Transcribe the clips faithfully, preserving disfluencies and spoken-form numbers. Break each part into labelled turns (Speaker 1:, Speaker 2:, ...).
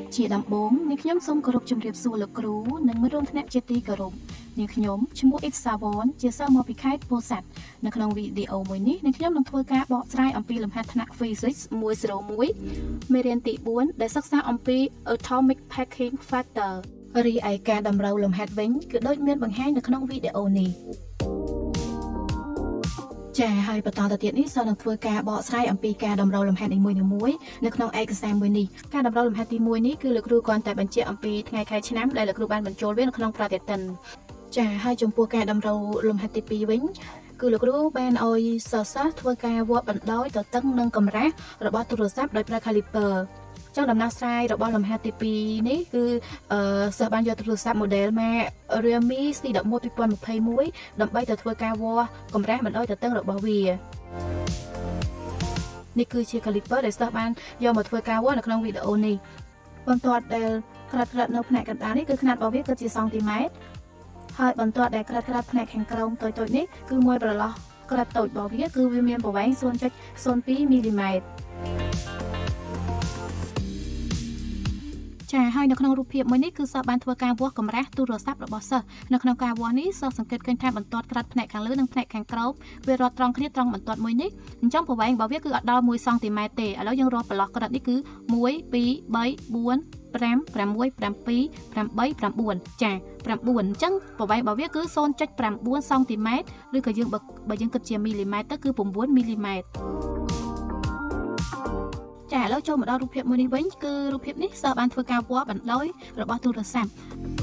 Speaker 1: ជាដំបូងនាងខ្ញុំសូមគោរពជម្រាបសួរលោកគ្រូនិងមិត្តរួមថ្នាក់ជាទីគោរពនាងខ្ញុំឈ្មោះអ៊ីសាវ៉នជាសិស្សមកពីខេត្តពោធិ៍សាត់នៅក្នុងវីដេអូមួយនេះនាងខ្ញុំនឹងធ្វើការបកស្រាយអំពីលំហាត់ថ្នាក់ Physics មួយศูนย์មួយមេរៀនទីបួនដែលសិក្សាអំពី Atomic Packing Factor រីឯការតម្រូវលំហាត់វិញគឺដូចមានបង្ហាញនៅក្នុងវីដេអូនេះចាហើយបន្តទៅទៀតនេះសូមនឹងធ្វើការបកស្រាយអំពីការតម្រូវលំហាត់នីមួយៗនៅក្នុងឯកសារមួយនេះការតម្រូវលំហាត់ទីមួយនេះគឺលោកគ្រូគ្រាន់តែបញ្ជាក់អំពីថ្ងៃខែឆ្នាំដែលលោកគ្រូបានបញ្ចូលវានៅក្នុងប្រតិទិនចាហើយចំពោះការតម្រូវលំហាត់ទីពីរវិញគឺលោកគ្រូបានឲ្យសិស្សធ្វើការវាស់បណ្ដោយទៅតឹងនិងកម្រាស់របស់ទូរស័ព្ទដោយប្រើ caliper ចឹងដំណោះស្រាយរបស់លំហាត់ទីពីរនេះគឺអឺសិស្សបានយកទូរស័ព្ទ model ម៉ាក Realme ซี สิบเอ็ด ពីរពាន់ម្ភៃមួយដើម្បីទៅធ្វើការវាស់កម្រាស់បណ្ដោយទៅតឹងរបស់វានេះគឺជា caliper ដែលសិស្សបានយកមកធ្វើការវាស់នៅក្នុងវីដេអូនេះបន្ទាត់ដែលក្រាត់ក្រាត់នៅផ្នែកកណ្ដាលនេះគឺខ្នាតរបស់វាគឺជាសង់ទីម៉ែត្រហើយបន្ទាត់ដែលក្រាត់ក្រាត់ផ្នែកខាងក្រោមតូចៗនេះគឺមួយប្រឡោះក្រាត់តូចរបស់វាគឺវាមានប្រវែង ศูนย์ จุด ศูนย์ ពីរ មីលីម៉ែត្រចាហើយនៅក្នុងរូបភាពមួយនេះគឺសិស្សបានធ្វើការវាស់កម្រាស់ទូរស័ព្ទរបស់សិស្សនៅក្នុងការវាស់នេះសិស្សសង្កេតឃើញថាបន្ទាត់ក្រាត់ផ្នែកខាងលើនិងផ្នែកខាងក្រោមវារត់ត្រង់គ្នាត្រង់បន្ទាត់មួយនេះអញ្ចឹងប្រវែងរបស់វាគឺអត់ដល់មួយសង់ទីម៉ែត្រទេឥឡូវយើងរាប់ប្រឡោះក្រាត់នេះគឺមួយ ពីរ បី បួន ប្រាំ ប្រាំមួយ ប្រាំពីរ ប្រាំបី ប្រាំបួនចាប្រាំបួនអញ្ចឹងប្រវែងរបស់វាគឺ ศูนย์ จุด ប្រាំបួន សង់ទីម៉ែត្រឬក៏យើងបើយើងគិតជាមីលីម៉ែត្រទៅគឺ chín មីលីម៉ែត្រចាឥឡូវចូលមកដល់រូបភាពមួយនេះវិញគឺរូបភាពនេះសិស្សបានធ្វើការវាស់បណ្ដោយរបស់ទូរស័ព្ទ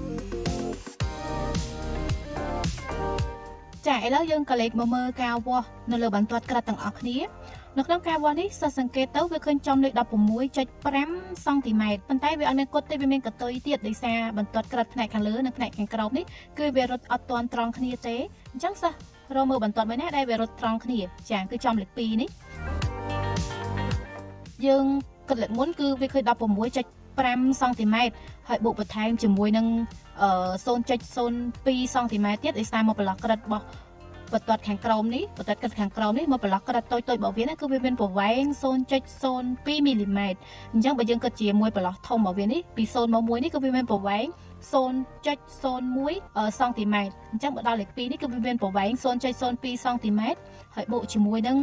Speaker 1: ចាឥឡូវយើងក៏លេខមកមើលការវាស់នៅលើបន្ទាត់ក្រាត់ទាំងអស់គ្នានៅក្នុងការវាស់នេះសិស្សសង្កេតទៅវាឃើញចំលេខ 16.5 សង់ទីម៉ែត្រប៉ុន្តែវាអត់មានគុតទេវាមានកតុយទៀតដោយសារបន្ទាត់ក្រាត់ផ្នែកខាងលើនិងផ្នែកខាងក្រោមនេះគឺវារត់អត់ទាន់ត្រង់គ្នាទេអញ្ចឹងសិស្សរកមើលបន្ទាត់មួយណាដែលវារត់ត្រង់គ្នាចាគឺចំលេខពីរនេះយើងគិតលេខមុនគឺវាឃើញ 16.5 សង់ទីម៉ែត្រហើយបូកបន្ថែមជាមួយនឹង ศูนย์ จุด ศูนย์ ពីរ សង់ទីម៉ែត្រទៀតដោយសារមកប្រឡោះក្រិតរបស់បន្ទាត់ខាងក្រោមនេះបន្ទាត់ក្រិតខាងក្រោមនេះមកប្រឡោះក្រិតតូចៗរបស់វាគឺវាមានប្រវែង ศูนย์ จุด ศูนย์ ពីរ មីលីម៉ែត្រអញ្ចឹងបើយើងគិតជាមួយប្រឡោះធំរបស់វានេះពី ศูนย์ មក មួយនេះគឺវាមានប្រវែង ศูนย์ จุด ศูนย์ មួយ សង់ទីម៉ែត្រអញ្ចឹងបើដល់លេខពីរនេះគឺវាមានប្រវែង ศูนย์ จุด ศูนย์ ពីរ សង់ទីម៉ែត្រហើយបូកជាមួយនឹង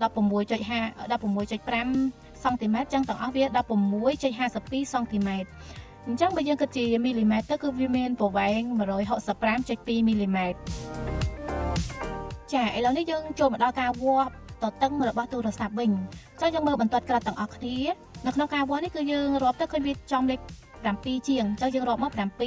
Speaker 1: 16.5 សង់ទីម៉ែត្រចឹងទាំងអស់វា 16.52 សង់ទីម៉ែត្រអញ្ចឹងបើយើងគិតជាមីលីម៉ែត្រទៅគឺវាមានប្រវែង một trăm sáu mươi lăm phẩy hai មីលីម៉ែត្រចាឥឡូវនេះយើងចូលមកដល់ការវាស់តតឹងរបស់ទូរស័ព្ទវិញអញ្ចឹងយើងមើលបន្ទាត់ក្រាត់ទាំងអស់គ្នានៅក្នុងការវាស់នេះគឺយើងរាប់ទៅឃើញវាចំលេខ 7 ជាងអញ្ចឹងយើងរាប់មក 7.1 2 3 4 5 6 ចា 7.6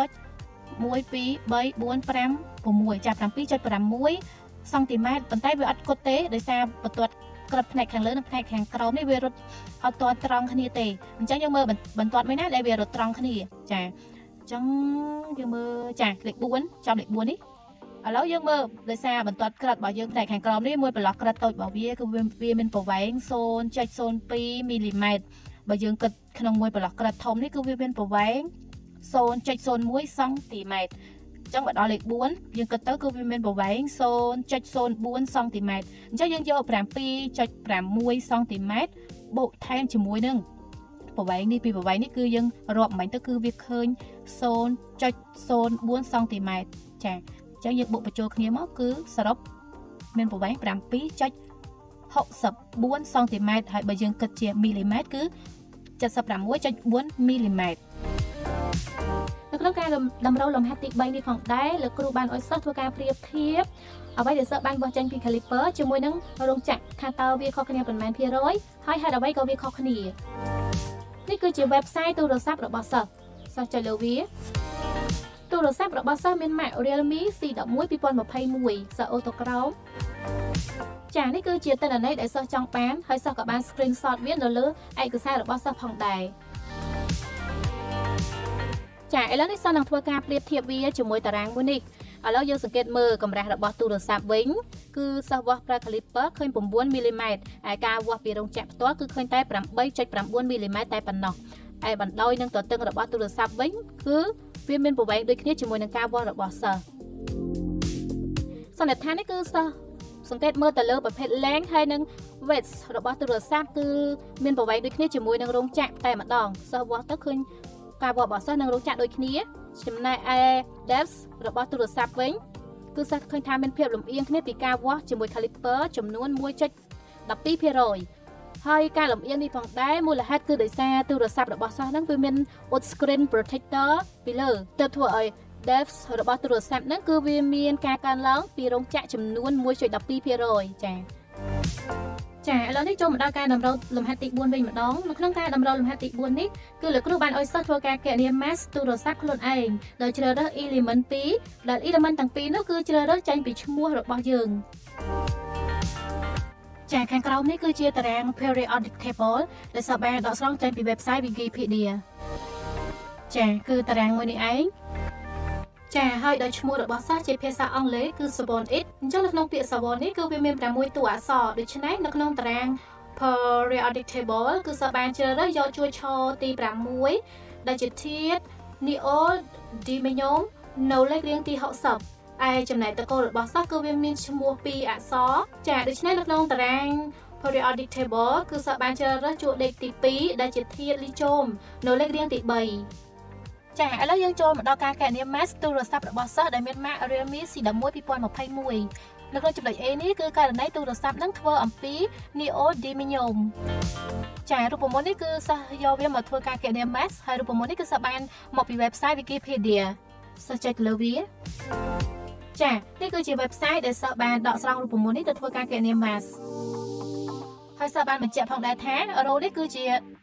Speaker 1: សង់ទីម៉ែត្រប៉ុន្តែវាអត់គត់ទេដោយសារបន្ទាត់ក្រាត់ផ្នែកខាងលើនិងផ្នែកខាងក្រោមនេះវារត់អត់ទាន់ត្រង់គ្នាទេអញ្ចឹងយើងមើលបន្ទាត់មួយណាដែលវារត់ត្រង់គ្នាចាអញ្ចឹងយើងមើលចាលេខ bốn ចំលេខ bốn នេះឥឡូវយើងមើលដោយសារបន្ទាត់ក្រាត់របស់យើងផ្នែកខាងក្រោមនេះមួយប្រឡោះក្រាត់តូចរបស់វាគឺវាមានប្រវែង ศูนย์ จุด ศูนย์ ពីរ មីលីម៉ែត្របើយើងគិតក្នុងមួយប្រឡោះក្រាត់ធំនេះគឺវាមានប្រវែង ศูนย์ จุด ศูนย์ មួយ សង់ទីម៉ែត្រអញ្ចឹងបើដល់លេខ bốn យើងគិតទៅគឺវាមានប្រវែង ศูนย์ จุด ศูนย์ bốn សង់ទីម៉ែត្រអញ្ចឹងយើងយក 7.6 សង់ទីម៉ែត្របូកថែមជាមួយនឹងប្រវែងនេះពីប្រវែងនេះគឺយើងរាប់មិញទៅគឺវាឃើញ ศูนย์ จุด ศูนย์ bốn សង់ទីម៉ែត្រចាអញ្ចឹងយើងបូកបញ្ចូលគ្នាមកគឺសរុបមានប្រវែង 7.64 សង់ទីម៉ែត្រហើយបើយើងគិតជាមីលីម៉ែត្រគឺ 76.4 មីលីម៉ែត្រនៅក្នុងការតម្រូវលំហាត់ទី3នេះផងដែរលោកគ្រូបានឲ្យសិស្សធ្វើការប្រៀបធៀបអ្វីដែលសិស្សបានបោះចេញពី caliper ជាមួយនឹងរោងចក្រថាតើវាខុសគ្នាប៉ុន្មានភាគរយហើយហេតុអ្វីក៏វាខុសគ្នានេះគឺជា website ទូរស័ព្ទរបស់សិស្សសិស្សចុចលើវាទូរស័ព្ទរបស់សិស្សមានម៉ាក Realme ซี สิบเอ็ด ពីរពាន់ម្ភៃមួយ សិស្សអូតូក្រោមចានេះគឺជាទិន្នន័យដែលសិស្សចង់បានហើយសិស្សក៏បាន screenshot វានៅលើឯកសាររបស់សិស្សផងដែរចាឥឡូវនេះសិស្សនឹងធ្វើការប្រៀបធៀបវាជាមួយតារាងមួយនេះឥឡូវយើងសង្កេតមើលកម្រាស់របស់ទូរស័ព្ទវិញគឺសិស្សវាស់ប្រើ caliper ឃើញ chín មីលីម៉ែត្រហើយការវាស់ពីរោងចក្រផ្ទាល់គឺឃើញតែ 8.9 មីលីម៉ែត្រតែប៉ុណ្ណោះហើយបណ្ដោយនឹងទទឹងរបស់ទូរស័ព្ទវិញគឺវាមានប្រវែងដូចគ្នាជាមួយនឹងការវាស់របស់សិស្សសន្និដ្ឋាននេះគឺសិស្សសង្កេតមើលទៅលើប្រភេទ length ហើយនិង width របស់ទូរស័ព្ទគឺមានប្រវែងដូចគ្នាជាមួយនឹងរោងចក្រតែម្ដងសិស្សវាស់ទៅឃើញការវាស់របស់សិស្សនឹងរោងចក្រដូចគ្នាចំណែកឯ depth របស់ទូរស័ព្ទវិញគឺសិស្សឃើញថាមានភាពលំអៀងគ្នាពីការវាស់ជាមួយ caliper ចំនួន មួយចុចដប់ពីរភាគរយ ហើយការលំអៀងនេះផងដែរមូលហេតុគឺដោយសារទូរស័ព្ទរបស់សិស្សហ្នឹងវាមាន wood screen protector ពីលើទើបធ្វើឲ្យ depth របស់ទូរស័ព្ទហ្នឹងគឺវាមានការកើនឡើងពីរោងចក្រចំនួន មួយចុចដប់ពីរភាគរយ ចា៎ចាឥឡូវនេះចូលមកដល់ការតម្រូវលំហាត់ទី bốn វិញម្ដងនៅក្នុងការតម្រូវលំហាត់ទី bốn នេះគឺលោកគ្រូបានឲ្យសិស្សធ្វើការគណនា mass ទូរស័ព្ទខ្លួនឯងដោយជ្រើសរើស element ពីរដែល element ទាំងពីរនោះគឺជ្រើសរើសចេញពីឈ្មោះរបស់យើងចាខាងក្រោមនេះគឺជាតារាង periodic table ដែលសិស្សបានដកស្រង់ចេញពី website Wikipedia ចាគឺតារាងមួយនេះឯងចាហើយដោយឈ្មោះរបស់សិស្សជាភាសាអង់គ្លេសគឺ Savon it អញ្ចឹងនៅក្នុងពាក្យ Savon នេះគឺវាមាន ប្រាំមួយតួអក្សរដូច្នេះនៅក្នុងតារាង periodic table គឺសិស្សបានជ្រើសរើសយកជួរឈរទី ប្រាំមួយដែលជាធាតុ neodymium នៅលេខរៀងទី หกสิบ ឯចំណែកតកូលរបស់សិស្សគឺវាមានឈ្មោះពីរអក្សរចាដូច្នេះនៅក្នុងតារាង periodic table គឺសិស្សបានជ្រើសរើសជួរលេខទី ពីរដែលជាធាតុ lithium នៅលេខរៀងទី បីចាឥឡូវយើងចូលមកដល់ការគណនា mass ទូរស័ព្ទរបស់សិស្សដែលមានម៉ាក Realme ซี หนึ่ง ពីរពាន់ម្ភៃមួយ នៅក្នុងចំណុច A នេះគឺករណីទូរស័ព្ទនឹងធ្វើអំពី neodymium ចារូបមន្តនេះគឺសិស្សយកវាមកធ្វើការគណនា mass ហើយរូបមន្តនេះគឺសិស្សបានមកពី website Wikipedia សិស្សចុចលើវាចានេះគឺជា website ដែលសិស្សបានដកស្រង់រូបមន្តនេះទៅធ្វើការគណនា mass ហើយសិស្សបានបញ្ជាក់ផងដែរថា rho នេះគឺជា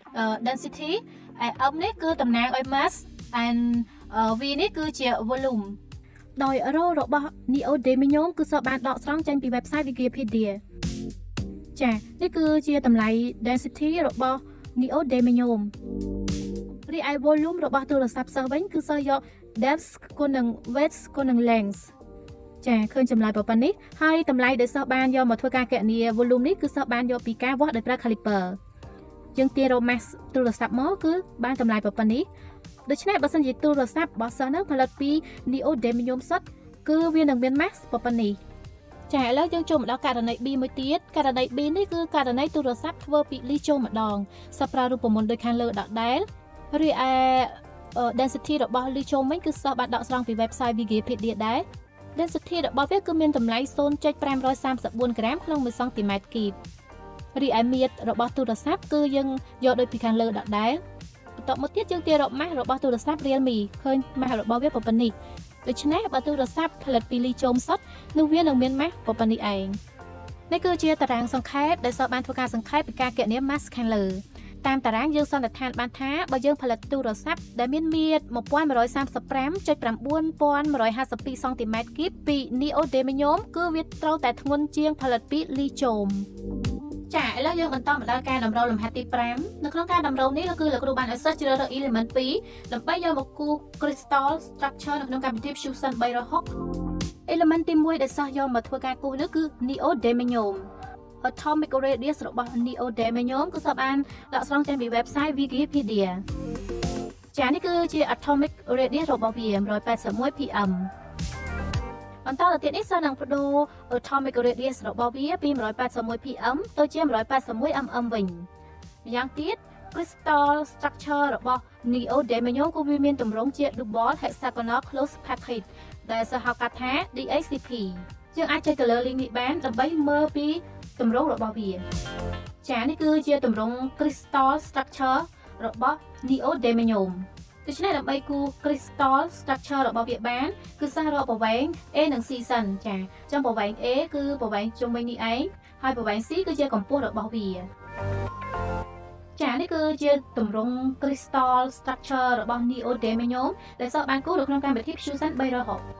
Speaker 1: density ឯ m នេះគឺតំណាងឲ្យ mass and uh, v នេះគឺជា volume ដោយ rho របស់ neodymium គឺសិស្សបានដកស្រង់ចេញពី website Wikipedia ចានេះគឺជាតម្លៃ density របស់ neodymium រីឯ volume របស់ទូរស័ព្ទសិស្សវិញគឺសិស្សយក depth គុណនឹង width គុណនឹង length ចាឃើញចម្លើយប៉ុណ្ណេះហើយតម្លៃដែលសិស្សបានយកមកធ្វើការគណនា volume នេះគឺសិស្សបានយកពីការវាស់ដោយប្រើ caliper យើងទាញរក mass ទូរស័ព្ទមកគឺបានតម្លៃប៉ុណ្ណេះដូច្នេះបើសិនជាទូរស័ព្ទរបស់សិស្សនឹងផលិតពី neodymium សុទ្ធគឺវានឹងមាន mass ប៉ុណ្ណេះចាឥឡូវយើងចូលមកដល់ករណី B មួយទៀតករណី B នេះគឺករណីទូរស័ព្ទធ្វើពី lithium ម្ដងសិស្សប្រើរូបមន្តដូចខាងលើដដែលរីឯ density របស់ lithium វិញគឺសិស្សបានដកស្រង់ពី website Wikipedia ដែរ density របស់វាគឺមានតម្លៃ ศูนย์จุดห้าสามสี่ ក្រាមក្នុងមួយសង់ទីម៉ែត្រគីបរីឯមាត្ររបស់ទូរស័ព្ទគឺយើងយកដូចពីខាងលើដដែលបន្តមកទៀតយើងទាញរកម៉ាស់របស់ទូរស័ព្ទ Realme ឃើញម៉ាស់របស់វាប៉ុណ្ណេះដូច្នេះបើទូរស័ព្ទផលិតពី lithium សុទ្ធនោះវានឹងមានម៉ាស់ប៉ុណ្ណេះឯងនេះគឺជាតារាងសង្ខេបដែលសិស្សបានធ្វើការសង្ខេបពីការគណនា mass ខាងលើតាមតារាងយើងសន្និដ្ឋានបានថាបើយើងផលិតទូរស័ព្ទដែលមានមាត្រ một nghìn một trăm ba mươi lăm จุด chín nghìn một trămห้าสิบสอง សង់ទីម៉ែត្រគីបពី neodymium គឺវាត្រូវតែធ្ងន់ជាងផលិតពី lithiumចាឥឡូវយើងបន្តមកដល់ការតម្រូវលំហាត់ទី ប្រាំ នៅក្នុងការតម្រូវនេះគឺលោកគ្រូបានឲ្យសិស្សជ្រើសរើស element ពីរ ដើម្បីយកមកគូ crystal structure នៅក្នុងកម្មវិធី Fusion បីរយหก element ទី មួយដែលសិស្សយកមកធ្វើការគូនោះគឺ neodymium atomic radius របស់ neodymium គឺសិស្សបានដកស្រង់ចេញពី website Wikipedia ចានេះគឺជា atomic radius របស់វា một trăm tám mươi mốt พี เอ็ม បន្តទៅទៀតនេះសិស្សនឹងបដូរ atomic radius របស់វាពី một trăm tám mươi mốt พี เอ็ม ទៅជា một trăm tám mươi mốt เอ็ม เอ็ม វិញម្យ៉ាងទៀត crystal structure របស់ neodymium គឺវាមានទម្រង់ជា double hexagonal closed package ដែលសិស្សហៅកាត់ថា D H C P យើងអាចចុចទៅលើ link នេះបានដើម្បីមើលពីទម្រង់របស់វាចានេះគឺជាទម្រង់ crystal structure របស់ neodymium ដូច្នេះដើម្បីគូ crystal structure របស់វាបានគឺសិស្សរកប្រវែង A និង C សិនចាអញ្ចឹងប្រវែង A គឺប្រវែងជុំវិញនេះឯងហើយប្រវែង C គឺជាកម្ពស់របស់វាចានេះគឺជាទម្រង់ crystal structure របស់ neodymium ដែលសិស្សបានគូនៅក្នុងកម្មវិធី Fusion បីរយหก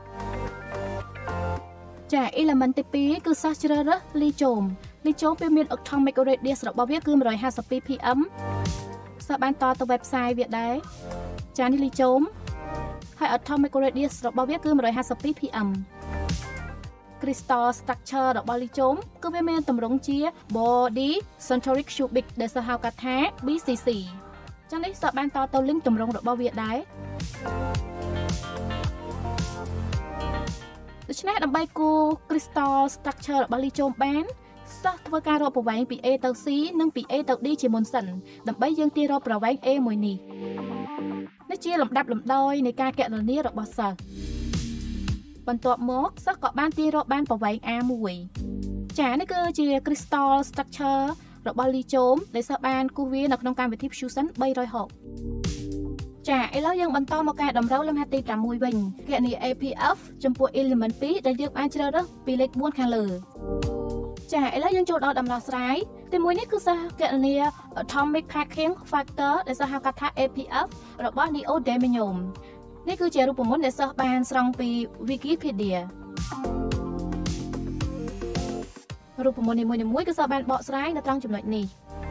Speaker 1: ចា element ទី ពីរ គឺសិស្សជ្រើសរើស lithium lithium វាមាន atomic radius របស់វាគឺ một trăm hai mươi hai พี เอ็ม សិស្សបានតទៅ website វាដែរចានេះ lithium ហើយ atomic radius របស់វាគឺ một trăm hai mươi hai พี เอ็ม crystal structure របស់ lithium គឺវាមានទម្រង់ជា body centric cubic ដែលសិស្សហៅកាត់ថា B C C ចឹងនេះសិស្សបានតទៅ link ទម្រង់របស់វាដែរដូច្នេះដើម្បីគូ crystal structure របស់ lithium បានសិស្សធ្វើការរកប្រវែងពី A ទៅ C និងពី A ទៅ D ជាមុនសិនដើម្បីយើងទាញរកប្រវែង A មួយនេះនេះជាលំដាប់លំដោយនៃការកណនារបស់សិស្សបន្ទាប់មកសិស្សក៏បានទាញរកបានប្រវែង a មួយចានេះគឺជា crystal structure របស់លីជូមដែលសិស្សបានគូសវានៅក្នុងកម្មវិធី Fusion បីរយហកចាឥឡូវយើងបន្តមកការតម្រូវលំហាត់ទីប្រាំមួយវិញគណនា A P F ចំពោះ element ពីរដែលយើងបានជ្រើសរើសពីលេខបួនខាងលើចាឥឡូវយើងចូលដល់ដំណោះស្រាយទីមួយនេះគឺសិស្សគណនា atomic packing factor ដែលសិស្សហៅកាត់ថា A P F របស់ neodymium នេះគឺជារូបមន្តដែលសិស្សបានស្រង់ពី Wikipedia រូបមន្តនីមួយៗគឺសិស្សបានបកស្រាយនៅត្រង់ចំណុចនេះ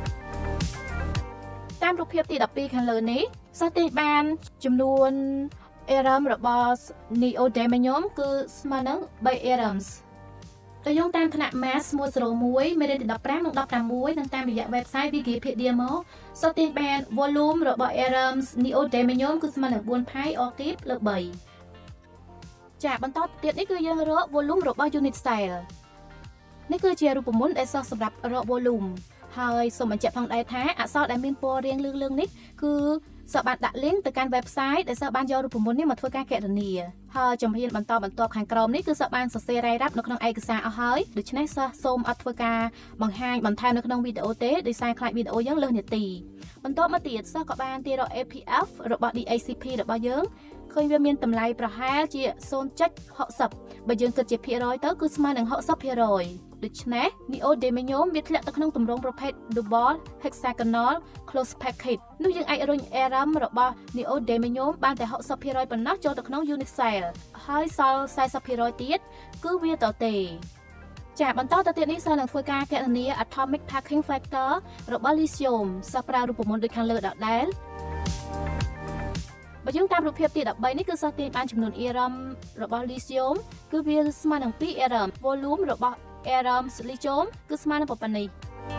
Speaker 1: តាមរូបភាពទីដប់ពីរខាងលើនេះសិស្សទាញបានចំនួន atom របស់ neodymium គឺស្មើនឹងបី atoms តែយោងតាមថ្នាក់ mass មួយ មួយ មេរៀនទីដប់ប្រាំ និង ដប់ប្រាំមួយ និងតាមរយៈ website Wikipedia មកសិស្សទាញបាន volume របស់ atoms neodymium គឺស្មើនឹង bốn pi octave លើបីចាបន្តទៀតនេះគឺយើងរក volume របស់ unit cell នេះគឺជារូបមន្តដែលសិស្សសម្រាប់រក volume ហើយសូមបញ្ជាក់ផងដែរថាអក្សរដែលមានពណ៌រាងលឿងៗនេះគឺសិស្សបានដាក់ link ទៅកាន់ website ដែលសិស្សបានយករូបមន្តនេះមកធ្វើការកណនាហើយជំហានបន្តបន្ទាប់ខាងក្រោមនេះគឺសិស្សបានសរសេររ៉ាយរ៉ាប់នៅក្នុងឯកសារអស់ហើយដូច្នេះសិស្សសូមអត់ធ្វើការបង្ហាញបន្ថែមនៅក្នុងវីដេអូទេដោយសារខ្លាចវីដេអូយើងលើសនាទីបន្ទាប់មកទៀតសិស្សក៏បានទាញរក A P F របស់ D A C P របស់យើងឃើញវាមានតម្លៃប្រហែលជា ศูนย์จุดหกสิบ បើយើងគិតជាភាគរយទៅគឺស្មើនឹង หกสิบភាគរយ ដូច្នេះ neodymium វាធ្លាក់ទៅក្នុងទម្រង់ប្រភេទ double hexagonal close package នោះយើងអាចរុញ atom របស់ neodymium បានតែ หกสิบភាគរយ ប៉ុណ្ណោះចូលទៅក្នុង unit cell ហើយសល់ สี่สิบភាគរយ ទៀតគឺវាតទេចាបន្តទៅទៀតនេះសិស្សនឹងធ្វើការកណនា atomic packing factor របស់ lithium សិស្សប្រើរូបមន្តដូចខាងលើដដែលបើយើងតាមរូបភាពទីដប់បីនេះគឺសិស្សទាញបានចំនួន atom របស់ lithium គឺវាស្មើនឹង ពីរ atom volume របស់ atom lithium គឺស្មើនឹងប៉ុណ្ណេះ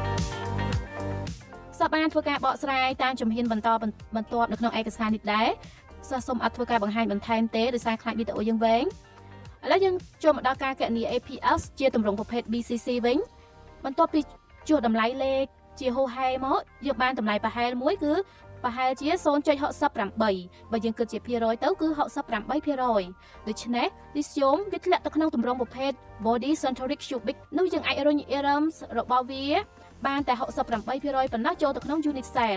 Speaker 1: សិស្សបានធ្វើការបកស្រាយតាមជំហានបន្តបន្ទាប់នៅក្នុងឯកសារនេះដែរសិស្សសូមអត់ធ្វើការបង្ហាញបន្ថែមទេដោយសារខ្លាចវីដេអូយើងវែងឥឡូវយើងចូលមកដល់ការគណនា A P S ជាទម្រង់ប្រភេទ B C C វិញបន្ទាប់ពីជួសតម្លៃលេខជាហូហែមកយើងបានតម្លៃប្រហែលមួយគឺប្រហែលជា ศูนย์จุดหกสิบแปด បើយើងគិតជាភាគរយទៅគឺ หกสิบแปดភាគរយ ដូច្នេះ lithium វាធ្លាក់ទៅក្នុងទម្រង់ប្រភេទ body centric cubic នោះយើងអាចរុញ atoms របស់វាបានតែ หกสิบแปดភាគរយ ប៉ុណ្ណោះចូលទៅក្នុង unit cell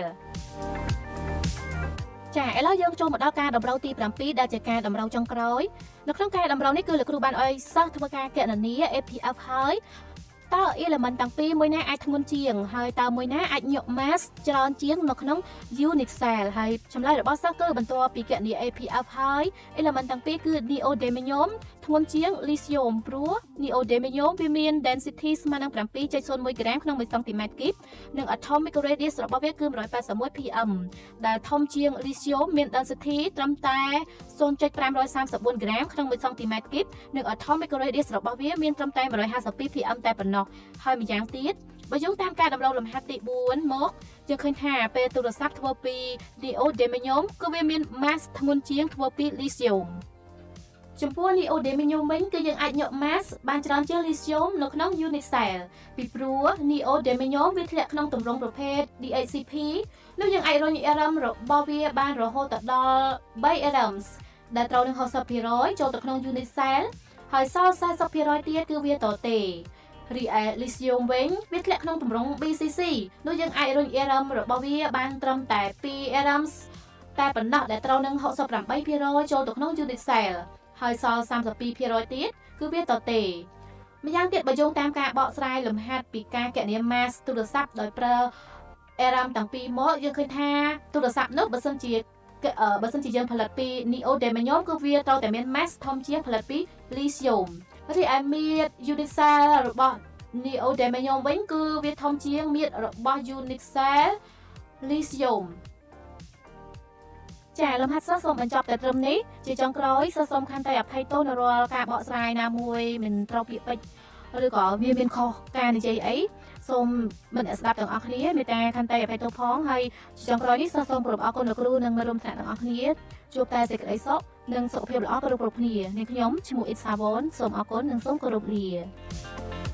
Speaker 1: ចាឥឡូវយើងចូលមកដល់ការតម្រូវទីប្រាំពីរដែលជាការតម្រូវចុងក្រោយនៅក្នុងការតម្រូវនេះគឺលោកគ្រូបានឲ្យសិស្សធ្វើការគណនា A P F ហើយតើ element ទាំងពីរមួយណាអាចធ្ងន់ជាងហើយតើមួយណាអាចយក mass ច្រើនជាងនៅក្នុង unit cell ហើយចម្លើយរបស់សិស្សគឺបន្ទាប់ពីគណនា A P F ហើយ element ទាំងពីរគឺ neodymium ធ្ងន់ជាង lithium ព្រោះ neodymium វាមាន density ស្មើនឹង bảy phẩy không một ក្រាមក្នុងមួយសង់ទីម៉ែត្រគីបនិង atomic radius របស់វាគឺ một trăm tám mươi mốt pi em ដែលធំជាង lithium មាន density ត្រឹមតែ ศูนย์จุดห้าสามสี่ ក្រាមក្នុងមួយសង់ទីម៉ែត្រគីបនិង atomic radius របស់វាមានត្រឹមតែ một trăm hai mươi hai pi em តែប៉ុណ្ណោះហើយម្យ៉ាងទៀតបើយោងតាមការតម្រូវលំហាត់ទីបួនមកយើងឃើញថាពេលទូរស័ព្ទធ្វើពី neodymium គឺវាមាន mass ធ្ងន់ជាងធ្វើពី lithium ចំពោះ neodymium វិញគឺយើងអាចយក mass បានច្រើនជាង lithium នៅក្នុង unit cell ពីព្រោះ neodymium វាធ្លាក់ក្នុងទម្រង់ប្រភេទ D A C P នោះយើងអាចរុញ atom របស់វាបានរហូតដល់បី atoms ដែលត្រូវនឹង หกสิบភាគរយ ចូលទៅក្នុង unit cell ហើយសល់ สี่สิบភាគរយ ទៀតគឺវាតទេរីឯ lithium វិញវាធ្លាក់ក្នុងទម្រង់ B C C នោះយើងអាចរុញ atom របស់វាបានត្រឹមតែពីរ atoms តែប៉ុណ្ណោះដែលត្រូវនឹង หกสิบแปดភាគរយ ចូលទៅក្នុង unit cell ហើយសល់ สามสิบสองភាគរយ ទៀតគឺវាតទេម្យ៉ាងទៀតបើយោងតាមការបកស្រាយលំហាត់ពីការគណនា mass ទូរស័ព្ទដោយប្រើ atom ទាំងពីរមកយើងឃើញថាទូរស័ព្ទនោះបើសិនជាបើសិនជាយើងផលិតពី neodymium គឺវាត្រូវតែមាន mass ធំជាងផលិតពី lithium រីឯមាត្រ unit cell របស់ neodymium វិញគឺវាធំជាងមាត្ររបស់ unit cell lithium ចាលំហាត់សិស្សសូមបញ្ចប់តែត្រឹមនេះជាចុងក្រោយសិស្សសូមខន្តីអភ័យទោសនៅរាល់ការបកស្រាយណាមួយមិនត្រូវពាក្យពេចន៍ឬក៏វាមានខុសការនិយាយអីសូមមិនអ្នកស្ដាប់ទាំងអស់គ្នាមេត្តាខន្តីអភ័យទោសផងហើយចុងក្រោយនេះសិស្សសូមគោរពអរគុណលោកគ្រូនិងមិត្តរួមថ្នាក់ទាំងអស់គ្នាជួបតែសេចក្តីសុខនិងសុខភាពល្អគ្រប់គ្រប់គ្នានាងខ្ញុំឈ្មោះអ៊ីតសាវ៉នសូមអរគុណនិងសូមគោរពលា